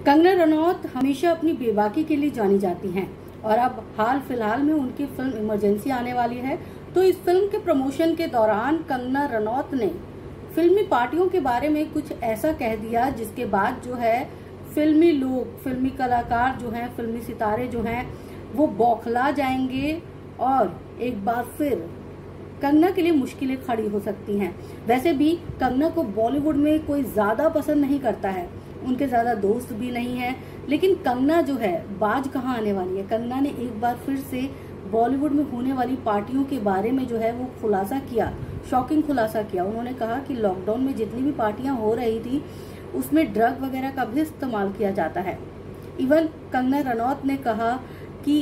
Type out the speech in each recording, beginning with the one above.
कंगना रनौत हमेशा अपनी बेबाकी के लिए जानी जाती हैं और अब हाल फिलहाल में उनकी फिल्म इमरजेंसी आने वाली है। तो इस फिल्म के प्रमोशन के दौरान कंगना रनौत ने फिल्मी पार्टियों के बारे में कुछ ऐसा कह दिया जिसके बाद जो है फिल्मी लोग, फिल्मी कलाकार जो हैं, फिल्मी सितारे जो हैं वो बौखला जाएंगे और एक बार फिर कंगना के लिए मुश्किलें खड़ी हो सकती हैं। वैसे भी कंगना को बॉलीवुड में कोई ज्यादा पसंद नहीं करता है, उनके ज्यादा दोस्त भी नहीं है, लेकिन कंगना जो है बाज कहाँ आने वाली है। कंगना ने एक बार फिर से बॉलीवुड में होने वाली पार्टियों के बारे में जो है वो खुलासा किया, शॉकिंग खुलासा किया। उन्होंने कहा कि लॉकडाउन में जितनी भी पार्टियां हो रही थी उसमें ड्रग वगैरह का भी इस्तेमाल किया जाता है। इवन कंगना रनौत ने कहा कि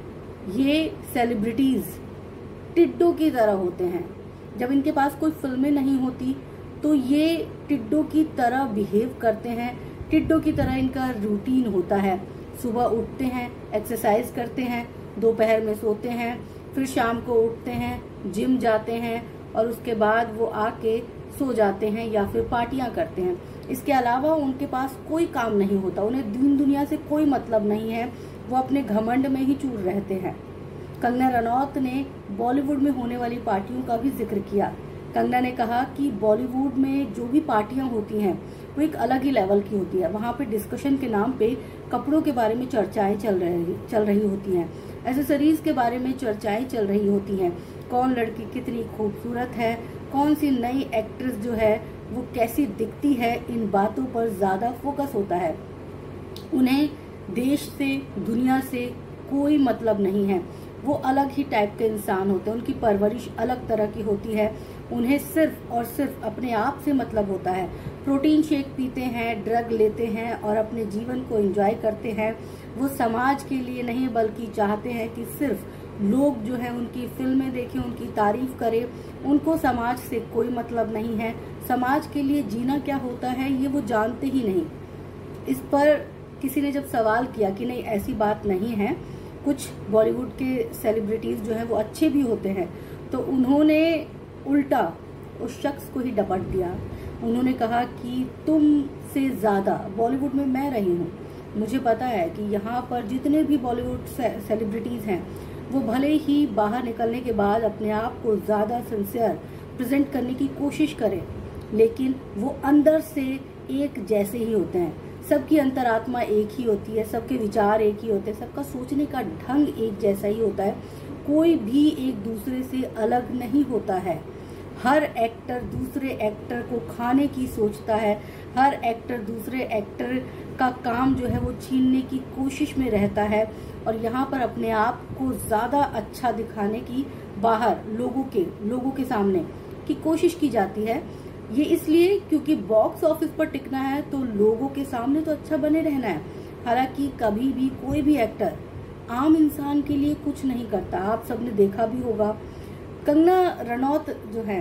ये सेलिब्रिटीज टिड्डों की तरह होते हैं, जब इनके पास कोई फिल्में नहीं होती तो ये टिड्डों की तरह बिहेव करते हैं, टिड्डों की तरह इनका रूटीन होता है। सुबह उठते हैं, एक्सरसाइज करते हैं, दोपहर में सोते हैं, फिर शाम को उठते हैं, जिम जाते हैं और उसके बाद वो आके सो जाते हैं या फिर पार्टियां करते हैं। इसके अलावा उनके पास कोई काम नहीं होता, उन्हें दीन दुनिया से कोई मतलब नहीं है, वो अपने घमंड में ही चूर रहते हैं। कंगना रनौत ने बॉलीवुड में होने वाली पार्टियों का भी जिक्र किया। कंगना ने कहा कि बॉलीवुड में जो भी पार्टियां होती हैं वो एक अलग ही लेवल की होती है। वहाँ पे डिस्कशन के नाम पे कपड़ों के बारे में चर्चाएं चल रही होती हैं, एसेसरीज के बारे में चर्चाएं चल रही होती हैं, कौन लड़की कितनी खूबसूरत है, कौन सी नई एक्ट्रेस जो है वो कैसी दिखती है, इन बातों पर ज्यादा फोकस होता है। उन्हें देश से, दुनिया से कोई मतलब नहीं है, वो अलग ही टाइप के इंसान होते हैं, उनकी परवरिश अलग तरह की होती है। उन्हें सिर्फ और सिर्फ अपने आप से मतलब होता है। प्रोटीन शेक पीते हैं, ड्रग लेते हैं और अपने जीवन को एंजॉय करते हैं। वो समाज के लिए नहीं बल्कि चाहते हैं कि सिर्फ लोग जो है उनकी फिल्में देखें, उनकी तारीफ करें। उनको समाज से कोई मतलब नहीं है, समाज के लिए जीना क्या होता है ये वो जानते ही नहीं। इस पर किसी ने जब सवाल किया कि नहीं ऐसी बात नहीं है, कुछ बॉलीवुड के सेलिब्रिटीज जो हैं वो अच्छे भी होते हैं, तो उन्होंने उल्टा उस शख्स को ही डपट दिया। उन्होंने कहा कि तुमसे ज्यादा बॉलीवुड में मैं रही हूँ, मुझे पता है कि यहाँ पर जितने भी बॉलीवुड सेलिब्रिटीज हैं वो भले ही बाहर निकलने के बाद अपने आप को ज्यादा सिंसियर प्रेजेंट करने की कोशिश करें, लेकिन वो अंदर से एक जैसे ही होते हैं। सबकी अंतरात्मा एक ही होती है, सबके विचार एक ही होते हैं, सबका सोचने का ढंग एक जैसा ही होता है, कोई भी एक दूसरे से अलग नहीं होता है। हर एक्टर दूसरे एक्टर को खाने की सोचता है, हर एक्टर दूसरे एक्टर का काम जो है वो छीनने की कोशिश में रहता है और यहाँ पर अपने आप को ज्यादा अच्छा दिखाने की बाहर लोगों के सामने की कोशिश की जाती है। ये इसलिए क्योंकि बॉक्स ऑफिस पर टिकना है तो लोगों के सामने तो अच्छा बने रहना है। हालांकि कभी भी कोई भी एक्टर आम इंसान के लिए कुछ नहीं करता, आप सबने देखा भी होगा। कंगना रनौत जो है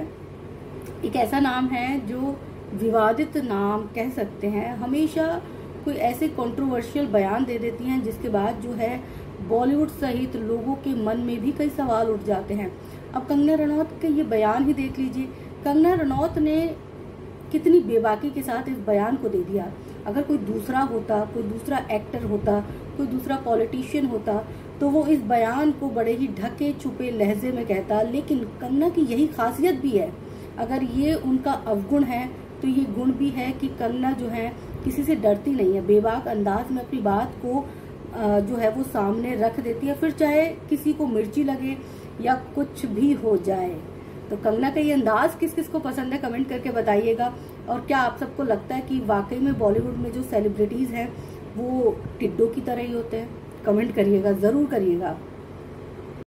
एक ऐसा नाम है जो विवादित नाम कह सकते हैं, हमेशा कोई ऐसे कंट्रोवर्शियल बयान दे देती हैं जिसके बाद जो है बॉलीवुड सहित लोगों के मन में भी कई सवाल उठ जाते हैं। अब कंगना रनौत के ये बयान ही देख लीजिए, कंगना रनौत ने कितनी बेबाकी के साथ इस बयान को दे दिया। अगर कोई दूसरा होता, कोई दूसरा एक्टर होता, कोई दूसरा पॉलिटिशियन होता तो वो इस बयान को बड़े ही ढके छुपे लहजे में कहता, लेकिन कंगना की यही खासियत भी है। अगर ये उनका अवगुण है तो ये गुण भी है कि कंगना जो है किसी से डरती नहीं है, बेबाक अंदाज में अपनी बात को जो है वो सामने रख देती है, फिर चाहे किसी को मिर्ची लगे या कुछ भी हो जाए। तो कंगना का ये अंदाज किस किस को पसंद है कमेंट करके बताइएगा। और क्या आप सबको लगता है कि वाकई में बॉलीवुड में जो सेलिब्रिटीज हैं वो टिड्डों की तरह ही होते हैं? कमेंट करिएगा, जरूर करिएगा।